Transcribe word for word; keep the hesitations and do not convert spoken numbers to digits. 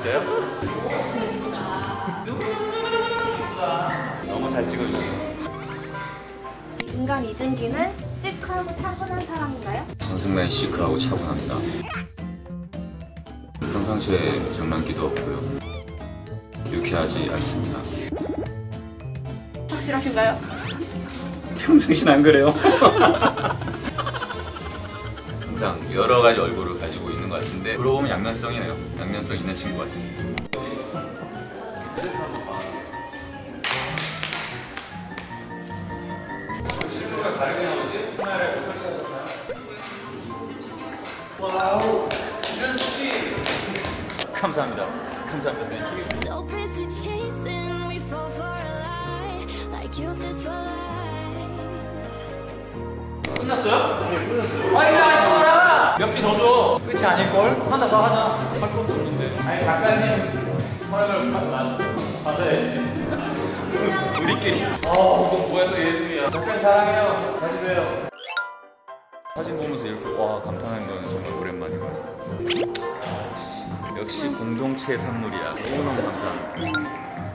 진짜요? 너무 잘 찍어주세요. 인간 이준기는 시크하고 차분한 사람인가요? 상당히 시크하고 차분합니다. 평상시에 장난기도 없고요. 유쾌하지 않습니다. 확실하신가요? 평상시는 안 그래요. 항상 여러 가지 얼굴을 가지고 있는 것 같은데 그러고 보면 양면성이네요. 양면성 있는 친구 같습니다. 와우, 이런 스피. 감사합니다. 감사합니다. So busy chasing, we fall for a lie, like youth is for life. 끝났어요? 네, 끝났어요. 아니, 아쉬워라! 몇 피 더 줘. 끝이 아닐걸? 하나 더 하자. 할 것도 없는데. 아니, 작가님. 허락을 받아야지. 우리끼리. 어, 또 뭐야, 또 예술이야. 작가님 사랑해요. 다시 봬요. 사진 보면서 이렇게 와 감탄하는 건 정말 오랜만인 것 같습니다. 역시, 역시 공동체 산물이야. 너무너무 감사합니다.